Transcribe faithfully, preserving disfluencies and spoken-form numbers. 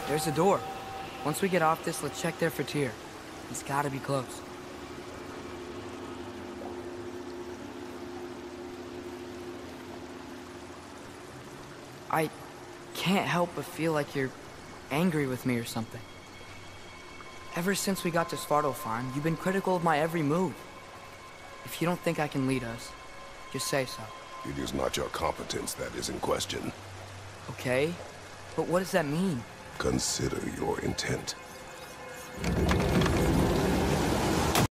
There's a door. Once we get off this, let's check there for Tyr. He's gotta be close. I can't help but feel like you're angry with me or something. Ever since we got to Svartalfheim, you've been critical of my every move. If you don't think I can lead us, just say so. It is not your competence that is in question. Okay, but what does that mean? Consider your intent.